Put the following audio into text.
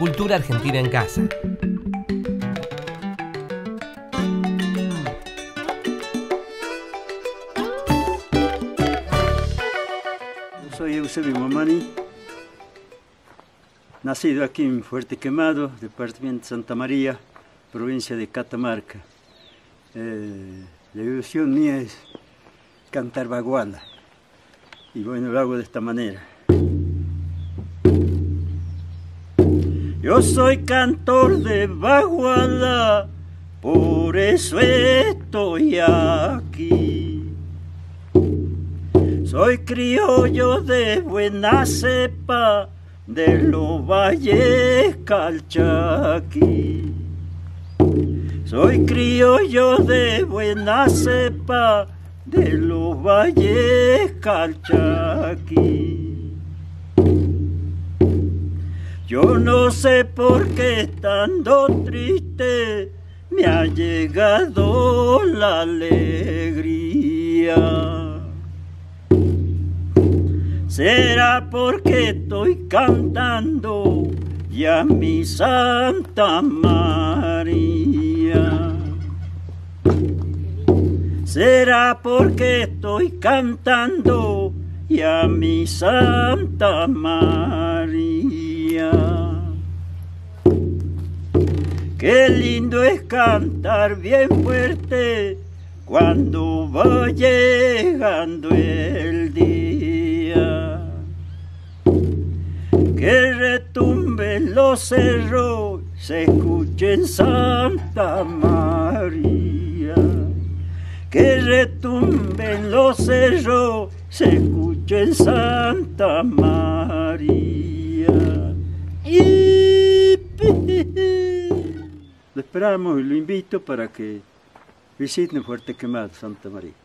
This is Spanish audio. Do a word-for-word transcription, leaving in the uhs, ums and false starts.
Cultura Argentina en Casa. Soy Eusebio Mamani, nacido aquí en Fuerte Quemado, departamento de Santa María, provincia de Catamarca. Eh, la ilusión mía es cantar baguala, y bueno, lo hago de esta manera. Yo soy cantor de baguala, por eso estoy aquí. Soy criollo de buena cepa, de los valles Calchaquí. Soy criollo de buena cepa, de los valles Calchaquí. Yo no sé por qué estando triste me ha llegado la alegría. ¿Será porque estoy cantando ya mi Santa María? ¿Será porque estoy cantando ya mi Santa María? Qué lindo es cantar bien fuerte cuando va llegando el día. Que retumben los cerros, se escuche en Santa María. Que retumben los cerros, se escuche en Santa María. Y lo esperamos y lo invito para que visiten Fuerte Quemado, Santa María.